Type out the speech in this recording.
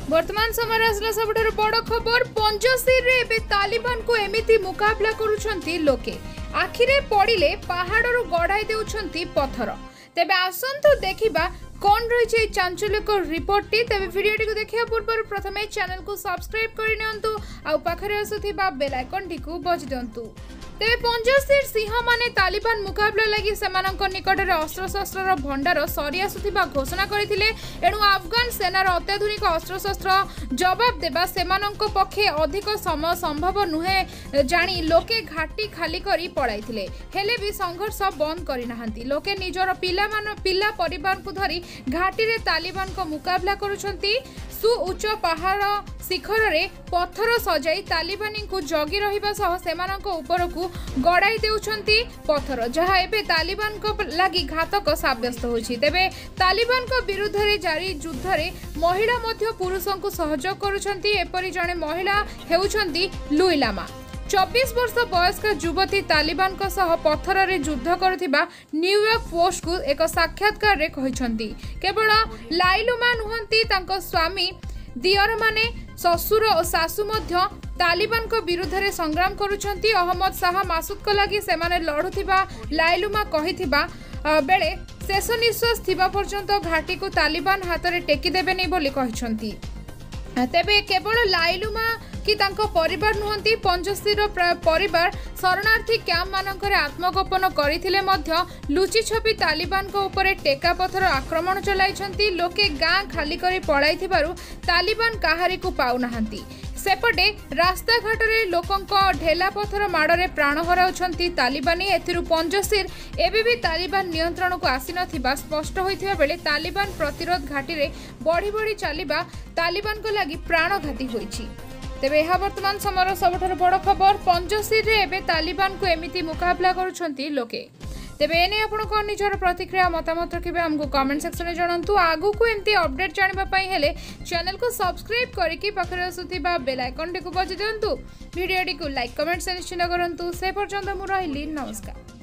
वर्तमान समय आसला सबुठारु बड़ खबर पंजशीर रे एबे तालिबान को एमिति मुकाबला करूछंती लोके आखिरे पड़िले पहाड़रू गढ़ाई देउछंती पत्थर। तेबे आसंतु देखिबा कौन रही चांचल्यकर रिपोर्ट टी। तेबे वीडियो टी को देखिया पूर्व प्रथमे चैनल को सब्सक्राइब करि नियंतु आ पाखरे आसुथिबा बेल आइकन टी को बजि दियंतु। तेबे पंजशीर सिंह माने तालिबान मुकाबला लगी सेमानक निकटरे अस्त्रशस्त्र भंडार सरी आसुथिबा घोषणा करथिले। एणु अफगान सेनार अत्याधुनिक अस्त्रशस्त्र जवाब देबा सेमानक पक्षे अधिक समय संभव नुहे जानी लोके घाटी खाली करी पड़ाइथिले। हेले भी संघर्ष बंद करि नाहंती। लोके निजर पिला परिवार को धरी घाटी रे तालिबान को मुकाबला करूछंती। सु उच्च पहाड़ शिखर रे पत्थर सजाई तालिबानी को जगी रहिबा सह सेमानक ऊपर को गड़ाई देउछंती पत्थर, जहा एबे तालिबान को लागि घातक साब्यस्त होछि। तेबे तालिबान को विरुद्ध रे जारी युद्ध रे महिला मध्य पुरुषों को सहयोग करूछंती। एपरि जणे महिला हेउछंती लुइलामा 24 वर्ष वयस्क युवती तालिबान को सह पत्थर रे युद्ध करथिबा न्यूयॉर्क पोस्ट को एक साक्षात्कार रे कहिसंती। केवल लाइलुमा नुहंती तांको स्वामी दियर माने ससुर और सासु मध्य तालिबान को विरुद्ध रे संग्राम करूछंती। अहमद शाह मासूद को लागि सेमाने लढुथिबा लाइलुमा कहिथिबा बेले शेष निश्वास थिबा पर्यंत घाटी को तालिबान हाथ रे टेकी देबे नै बोली कहिसंती। तेबे केवल लाइलुमा कि तांको परिवार नुहंती पंजशीर परिवार शरणार्थी कैंप मानकरे आत्मगोपन करथिले मध्य लुचि छपी तालिबान को ऊपर टेका पत्थर आक्रमण चलाइछंती। लोके गाँ खाली करी पळाइथिबारु तालिबान काहारी को पाउ नाहंती। सेपटे रास्ता घाट रे लोकंक ढेला पत्थर माड़े प्राण हराउछंती तालिबानी। एथिरु पंजशीर एबे भी तालिबान नियंत्रण को आसी नथिबा स्पष्ट होइथिबा बेले तालिबान प्रतिरोध घाटी रे बढ़ी बढ़ी चलिबा तालिबान को लागि प्राणघाती होइछि। तेबे यह वर्तमान समय सबुठारु बड़ खबर पंजशीर रे एबे तालिबान को एमिति मुकाबला करूछंती लोके। तेबे एने आपण को निजर प्रतिक्रिया मतामत रखिबे हमको कमेंट सेक्शन में जणांतु। आगु को एमती अपडेट जानिबा पई हेले चैनल को सब्सक्राइब करिकि पाखरे आसुथिबा बेल आइकन टी को बजि दियंतु। वीडियो टी को लाइक कमेंट से निश्चित करंतु। से पर्यंत मु रहिली नमस्कार।